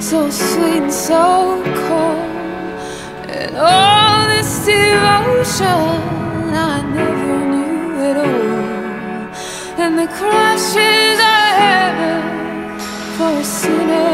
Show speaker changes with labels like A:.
A: so sweet and so cold, and all this devotion I never knew at all. And the crashes are heaven for a sinner.